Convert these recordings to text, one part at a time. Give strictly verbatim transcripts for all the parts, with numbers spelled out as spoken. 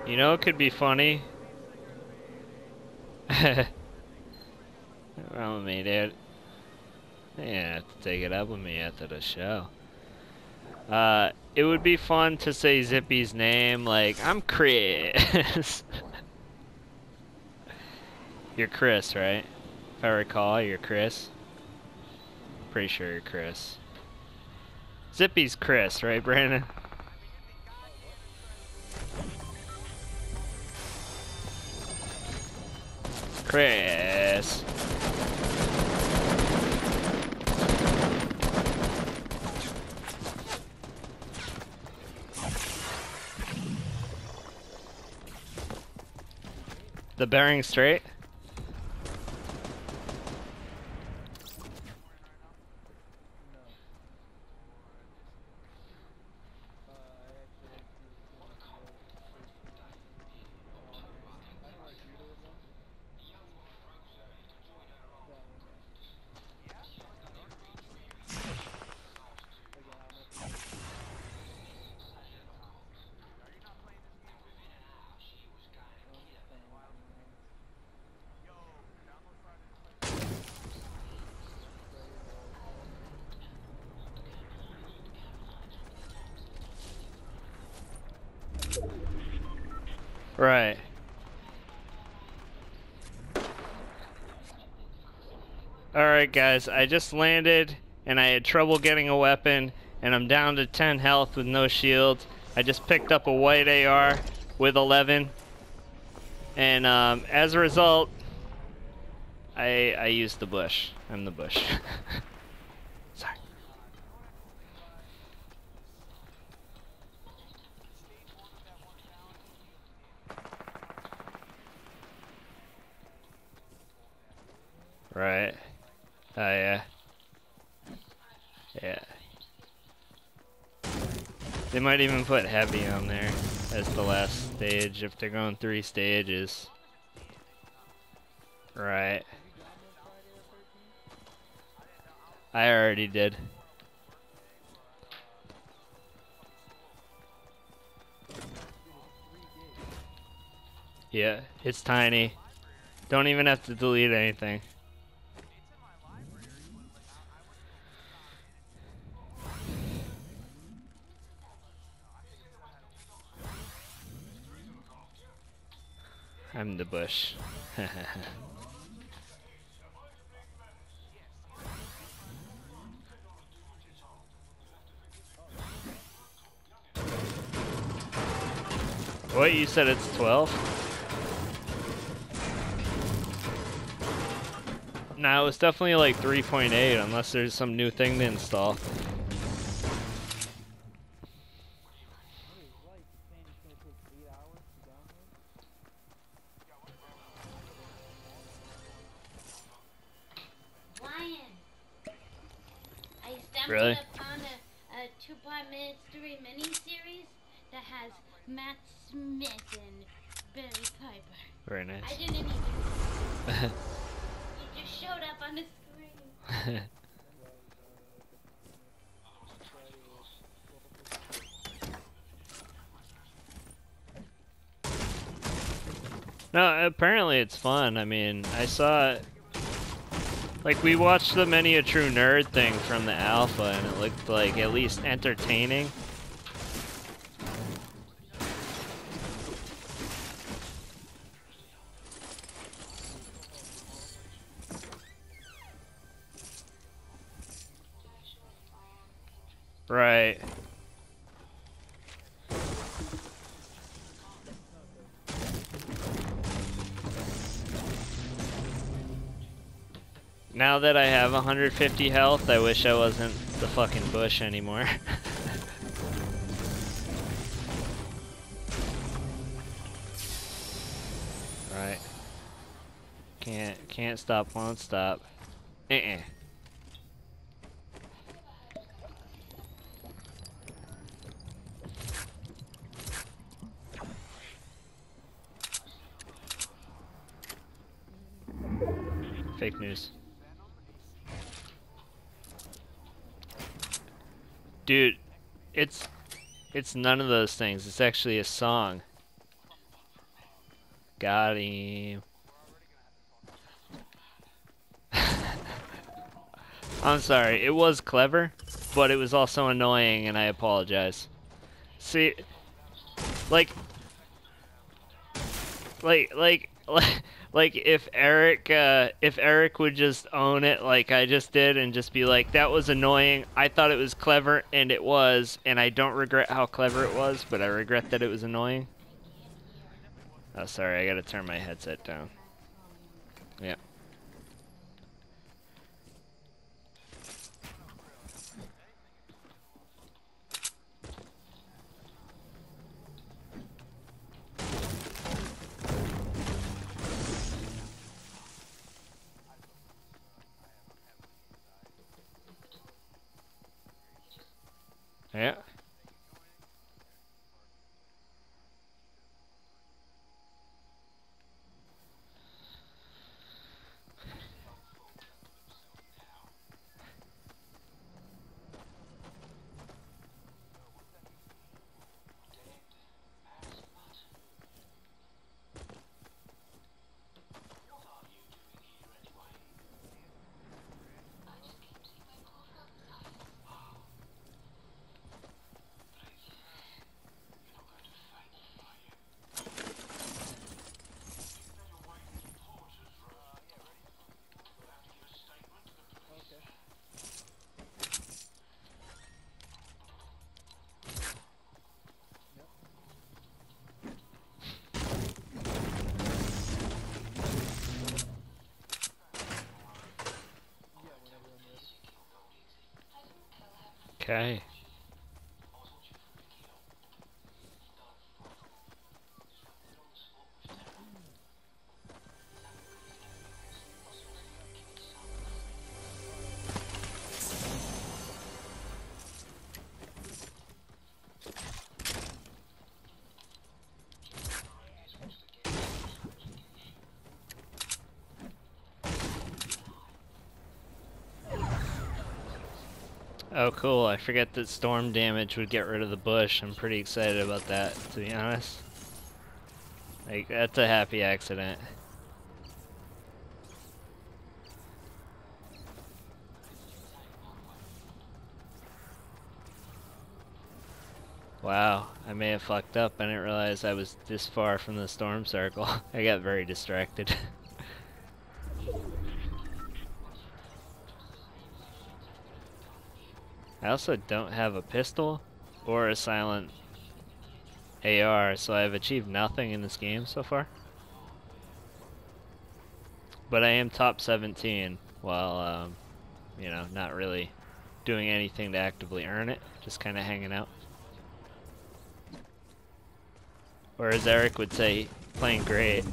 You know it could be funny? Well, me, dude. Yeah, have to take it up with me after the show. Uh, it would be fun to say Zippy's name, like, I'm Chris. You're Chris, right? If I recall, you're Chris. Pretty sure you're Chris. Zippy's Chris, right, Brandon? Chris. The Bering Strait? Right. Alright guys, I just landed and I had trouble getting a weapon and I'm down to ten health with no shield. I just picked up a white A R with eleven and um, as a result I, I used the bush. I'm the bush. Sorry. Right. Oh yeah. Yeah. They might even put heavy on there as the last stage if they're going three stages. Right. I already did. Yeah, it's tiny. Don't even have to delete anything. I'm the bush. What, you said it's twelve? No, it was definitely like three point eight unless there's some new thing to install. Really? Upon a, a two-part mystery mini-series that has Matt Smith and Billy Piper. Very nice. I didn't even. He just showed up on the screen. No, apparently it's fun. I mean, I saw it. Like, we watched the Many a True Nerd thing from the alpha, and it looked like at least entertaining. Right. Now that I have one hundred fifty health, I wish I wasn't the fucking bush anymore. Right. Can't can't stop, won't stop. Uh-uh. Fake news. Dude, it's it's none of those things. It's actually a song. Got him. I'm sorry, it was clever, but it was also annoying, and I apologize. See, like, like, like, like, if Eric, uh, if Eric would just own it like I just did and just be like, that was annoying, I thought it was clever, and it was, and I don't regret how clever it was, but I regret that it was annoying. Oh, sorry, I gotta turn my headset down. Yeah. Yeah. Okay. Oh, cool. I forget that storm damage would get rid of the bush. I'm pretty excited about that, to be honest. Like, that's a happy accident. Wow, I may have fucked up. I didn't realize I was this far from the storm circle. I got very distracted. I also don't have a pistol or a silent A R, so I've achieved nothing in this game so far. But I am top seventeen while, um, you know, not really doing anything to actively earn it, just kind of hanging out. Or as Eric would say, playing great.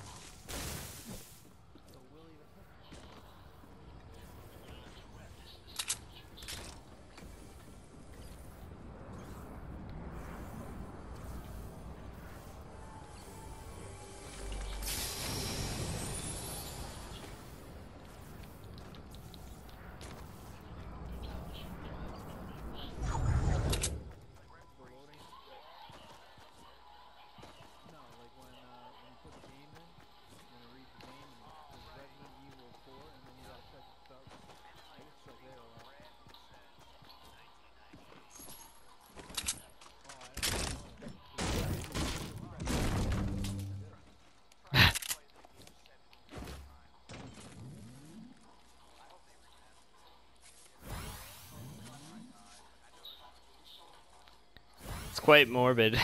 It's quite morbid.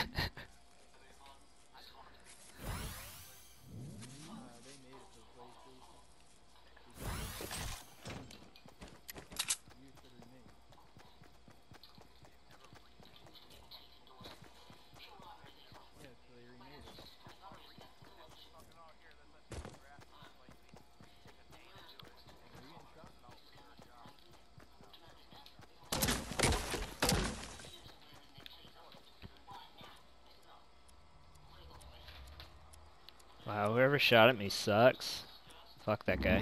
Wow, whoever shot at me sucks. Fuck that guy.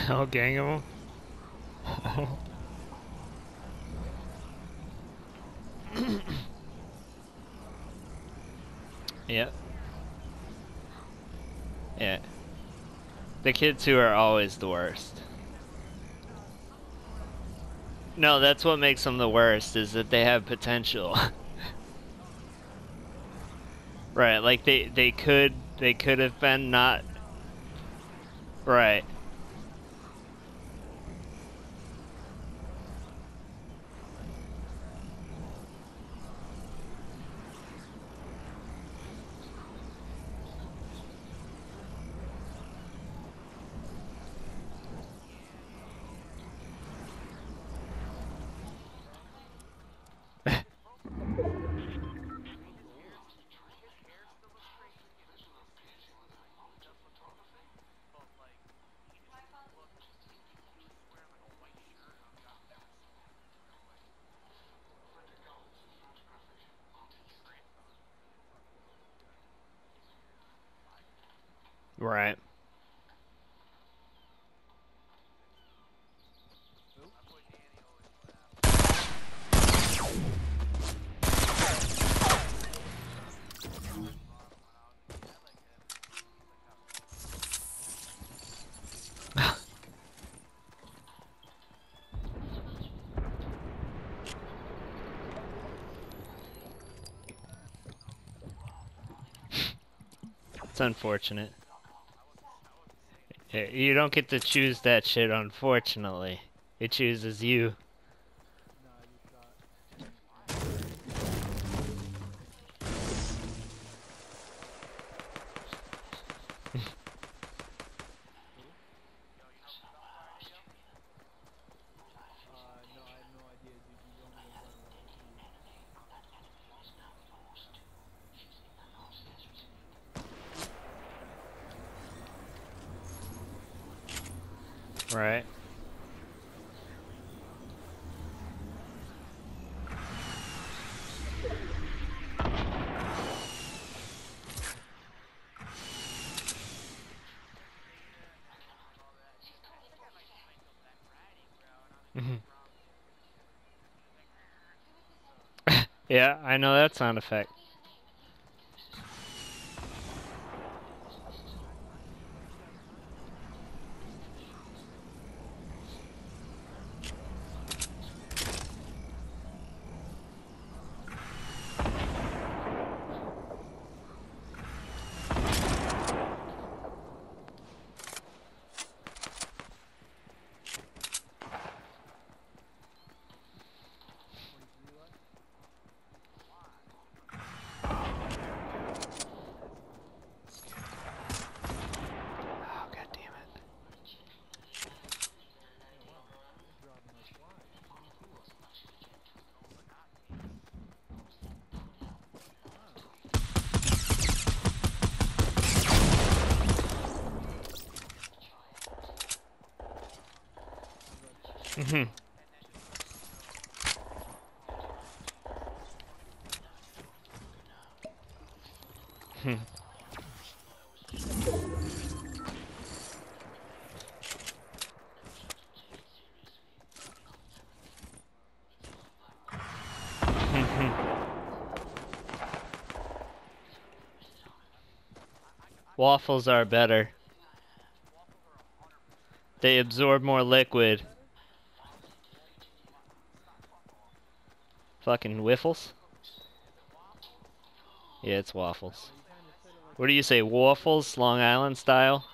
Whole gang of them. Yep. Yeah. The kids who are always the worst. No, that's what makes them the worst, is that they have potential. Right, like they they could they could have been not right. Right. It's unfortunate. You don't get to choose that shit, unfortunately. It chooses you. Right. Yeah, I know that sound effect. Oh, god damn it. Mhm. Hmm. Waffles are better. They absorb more liquid. Fucking wiffles? Yeah, it's waffles. What do you say, waffles? Long Island style?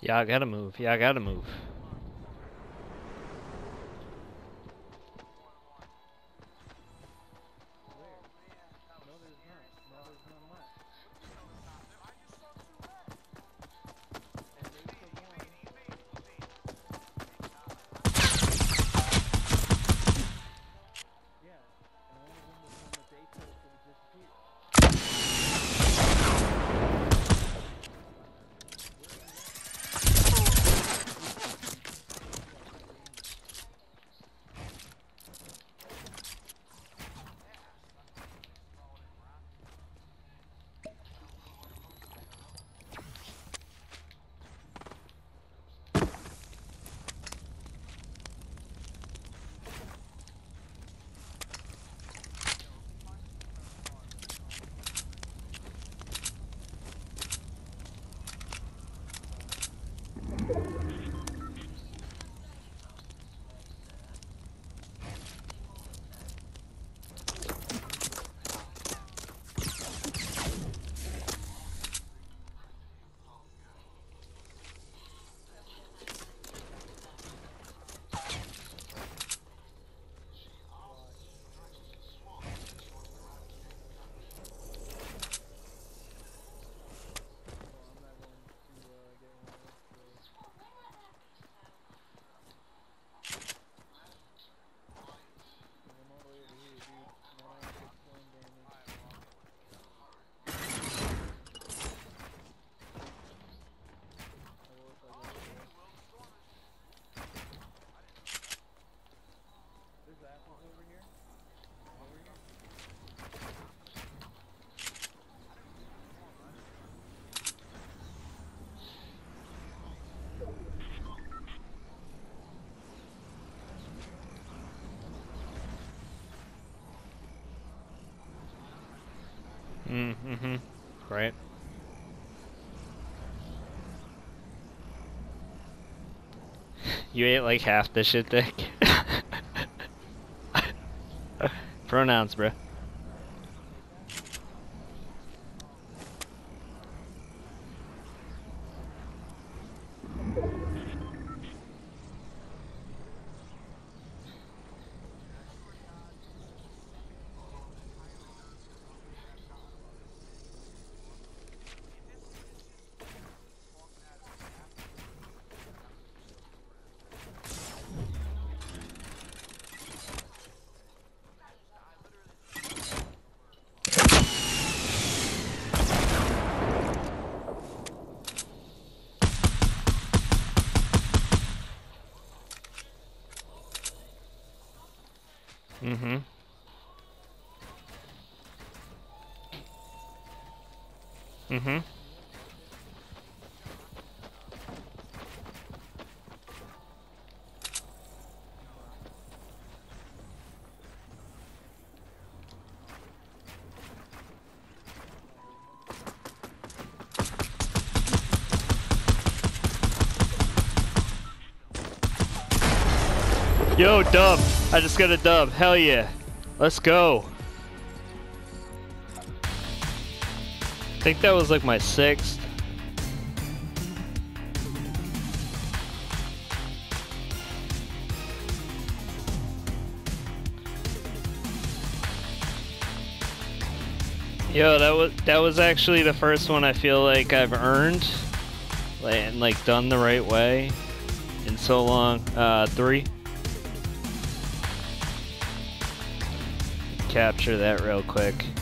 Yeah, I gotta move. Yeah, I gotta move. Mm, mm-hmm. Right. You ate like half the shit, Dick. Pronouns, bro. Mm-hmm. Mm-hmm. Yo, dub! I just got a dub. Hell yeah. Let's go. I think that was like my sixth. Yo, that was that was actually the first one I feel like I've earned, like, and like done the right way in so long. Uh, three. Capture that real quick.